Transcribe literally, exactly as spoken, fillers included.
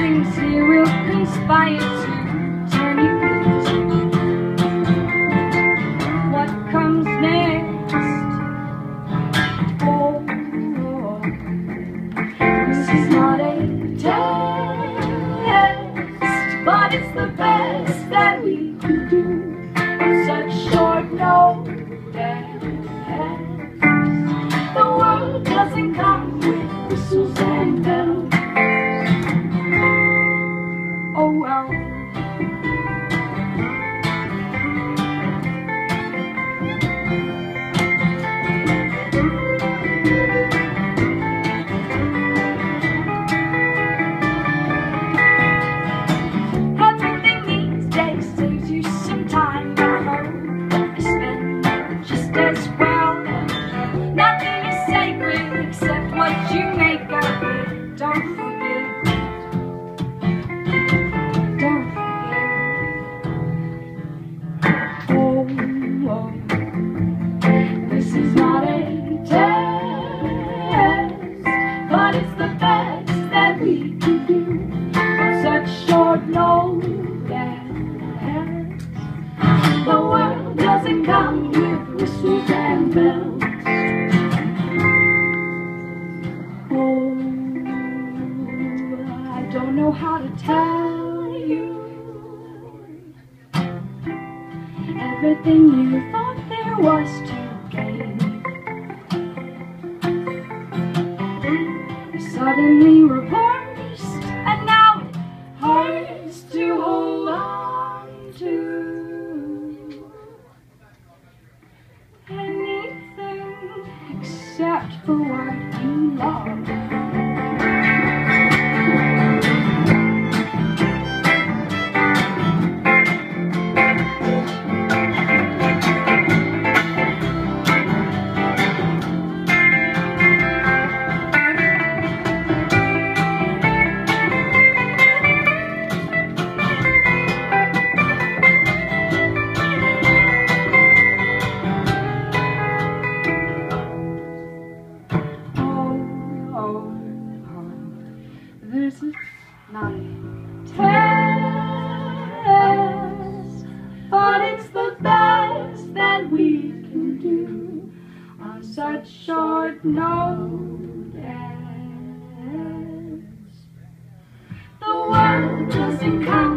things here will conspire to turn you loose. What comes next? Oh, this is not a test, but it's the best that we can do on such short notice. The world doesn't come with whistles and bells. Oh well. Everything these days saves you some time. I hope you spend it just as well. Nothing is sacred except what you make of it. Don't forget. Don't forget. Oh, oh. This is not a test, but it's the best that we can do on such short notice. The world doesn't come with whistles and bells. Oh, I don't know how to tell you everything you thought there was to gain. You suddenly reversed, and now it hurts to hold on to anything except for what you love. This is not a test, but it's the best that we can do on such short notice. The world doesn't come